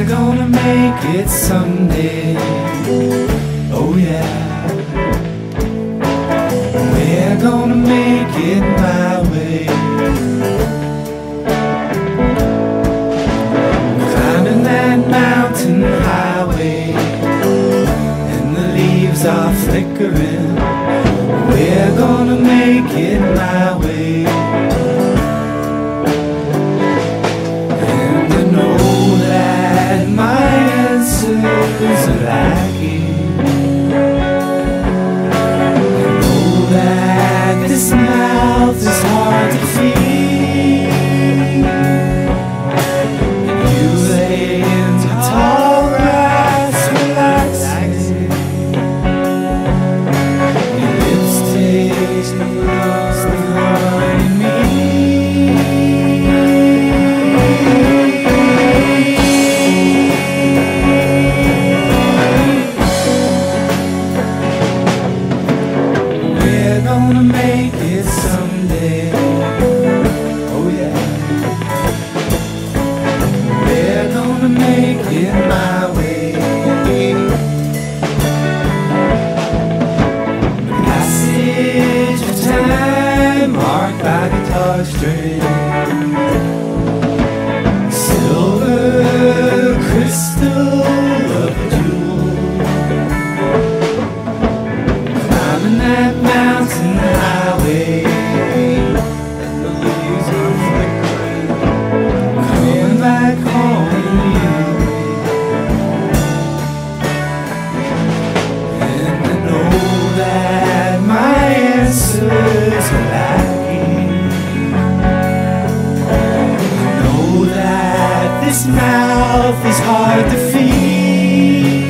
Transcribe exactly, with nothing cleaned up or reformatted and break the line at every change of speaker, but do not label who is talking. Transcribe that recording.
We're gonna make it someday. Oh yeah. We're gonna make it my way. Climbing that mountain highway, and the leaves are flickering. We're gonna make it my way. And I know that my answers are lacking. I know that this mouth is hard to feed. And you lay in the tall grass relaxing. Your lips taste the honey me. We're gonna make it someday. Oh yeah. We're gonna make it my way. The passage of time marked by guitar strings, silver crystal of a jewel. Climbing that mountain highway, and the leaves are flickering. Coming back home to you. And I know that my answers are lacking. I know that this mouth is hard to feed.